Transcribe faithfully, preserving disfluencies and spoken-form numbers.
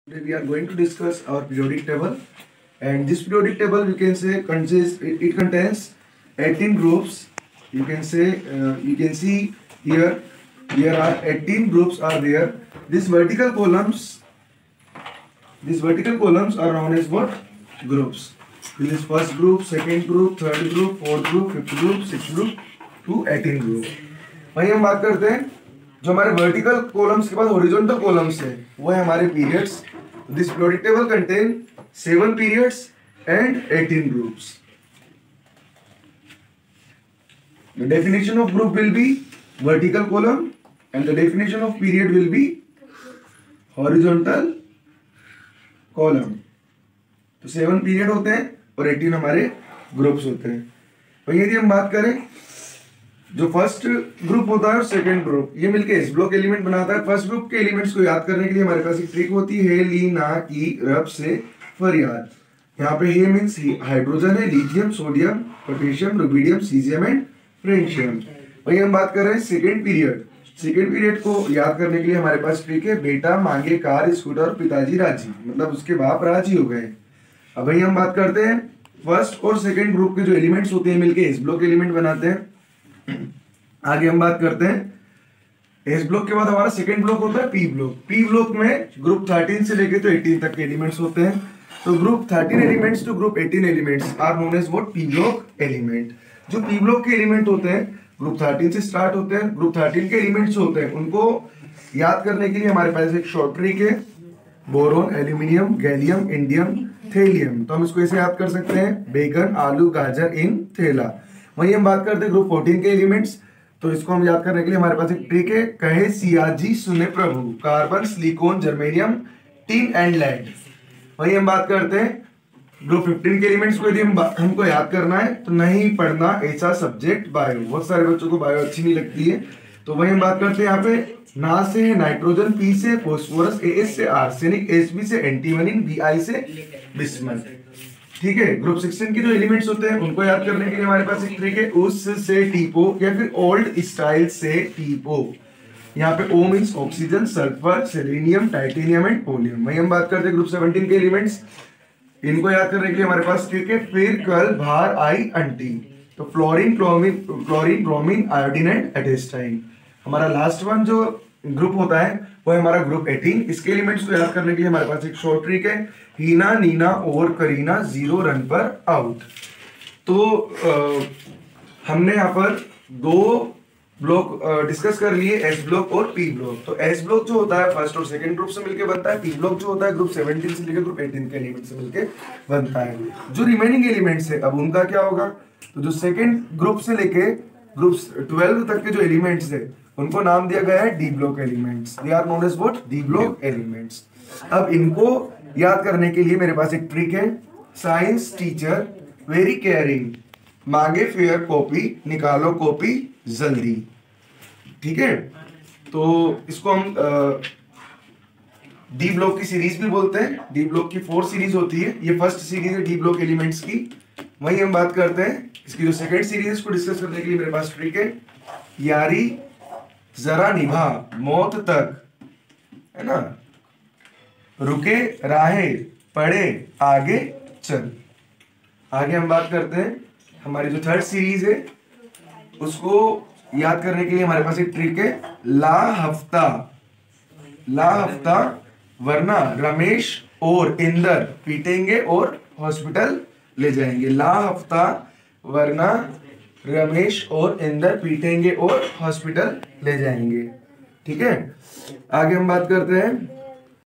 Today we are going to discuss our periodic table, and this periodic table we can say consists it, it contains eighteen groups. You can say uh, you can see here here are eighteen groups are there. These vertical columns these vertical columns are known as what? Groups. This is first group, second group, third group, fourth group, fifth group, sixth group to eighteen group. वही हम बात करते हैं जो हमारे vertical columns के बाद horizontal columns है वो है हमारे periods. This periodic table contain seven periods and eighteen groups. The definition of group will be vertical column and the definition of period will be horizontal column. तो seven period होते हैं और eighteen हमारे groups होते हैं. तो यदि हम बात करें जो फर्स्ट ग्रुप होता है और सेकंड ग्रुप ये मिलके एस ब्लॉक एलिमेंट बनाता है. फर्स्ट ग्रुप के एलिमेंट्स को याद करने के लिए हमारे पास एक ट्रिक होती है ली ना की रब से फरियाद. यहाँ पे हे मींस हाइड्रोजन है, lithium, sodium, potassium, rubidium, caesium and francium. वही हम बात कर रहे हैं सेकेंड पीरियड. सेकेंड पीरियड को याद करने के लिए हमारे पास ट्रिक है बेटा मांगे कार स्कूटर पिताजी राजी, मतलब उसके बाप राजी हो गए. अब वही हम बात करते हैं फर्स्ट और सेकेंड ग्रुप के जो एलिमेंट्स होते हैं मिलके एस ब्लॉक एलिमेंट बनाते हैं. आगे हम बात करते हैं एस ब्लॉक के बाद हमारा सेकंड ब्लॉक होता है पी ब्लॉक. पी ब्लॉक में ग्रुप थर्टीन से लेके तो एटीन तक के एलिमेंट्स होते हैं. तो group thirteen elements to group eighteen elements are known as what? P block element. जो पी ब्लॉक के एलिमेंट होते हैं ग्रुप थर्टीन से स्टार्ट होते हैं. ग्रुप थर्टीन के एलिमेंट्स होते हैं उनको याद करने के लिए हमारे पास एक शॉर्ट ट्रिक है boron, aluminium, gallium, indium, thallium. तो हम इसको ऐसे याद कर सकते हैं बैगन, आलू, गाजर इन थैला. वही हम बात करते हैं ग्रुप फोर्टीन के एलिमेंट्स. तो इसको हम याद करने के लिए हमारे पास एक ट्रिक है कहे सियाजी सुने प्रभु, carbon, silicon, germanium, tin and lead. वही हम बात करते हैं ग्रुप फिफ्टीन के एलिमेंट्स को यदि हम हमको याद करना है तो नहीं पढ़ना ऐसा सब्जेक्ट बायो. बहुत सारे बच्चों को बायो अच्छी नहीं लगती है. तो वही हम बात करते हैं यहाँ पे ना से है नाइट्रोजन, पी से फोस्फोरस, ए एस से आर्सेनिक, एस बी से एंटीमनी, बी आई से बिस्मथ. ठीक है. ग्रुप सिक्सटीन के जो एलिमेंट्स होते हैं उनको याद करने के लिए हमारे पास एक ट्रिक है उस से टीपो या फिर ओल्ड स्टाइल से टीपो. यहाँ पे O means oxygen, sulphur, selenium, titanium and polonium. वही हम बात करते हैं ग्रुप सेवनटीन के एलिमेंट्स. इनको याद करने के लिए हमारे पास ट्रिक है फिर कल बाहर आई अंटी. तो fluorine, chlorine, chlorine, bromine, iodine and astatine. हमारा लास्ट वन जो ग्रुप होता है वो है हमारा ग्रुप एटीन. इसके एलिमेंट्स को याद करने के लिए हमारे पास एक शॉर्ट ट्रिक है हीना, नीना और करीना जीरो रन पर आउट. तो आ, हमने यहाँ पर दो ब्लॉक डिस्कस कर लिए एस ब्लॉक और पी ब्लॉक. तो एस ब्लॉक जो होता है फर्स्ट और सेकंड ग्रुप से मिलकर बनता है. पी ब्लॉक जो होता है ग्रुप सेवनटीन से लेकर ग्रुप एटीन के एलिमेंट से मिलकर बनता है. जो रिमेनिंग एलिमेंट्स है अब उनका क्या होगा? तो जो सेकंड ग्रुप से लेके ग्रुप ट्वेल्व तक के जो एलिमेंट्स है उनको नाम दिया गया है D block elements. They are known as what? D block elements. अब इनको याद करने के लिए मेरे पास एक ट्रिक है साइंस टीचर वेरी केयरिंग, मांगे फेयर कॉपी, निकालो कॉपी जल्दी. ठीक है. तो इसको हम डी ब्लॉक की सीरीज भी बोलते हैं. डी ब्लॉक की फोर सीरीज होती है. ये फर्स्ट सीरीज है डी ब्लॉक एलिमेंट्स की. वही हम बात करते हैं इसकी जो सेकंड सीरीज है इसको डिस्कस करने के लिए मेरे पास ट्रिक है यारी जरा निभा मौत तक, है ना, रुके राहे पढ़े आगे चल. आगे हम बात करते हैं हमारी जो थर्ड सीरीज है उसको याद करने के लिए हमारे पास एक ट्रिक है ला हफ्ता. ला हफ्ता वरना रमेश और इंदर पीटेंगे और हॉस्पिटल ले जाएंगे. ला हफ्ता वरना रमेश और इंदर पीटेंगे और हॉस्पिटल ले जाएंगे. ठीक है. आगे हम बात करते हैं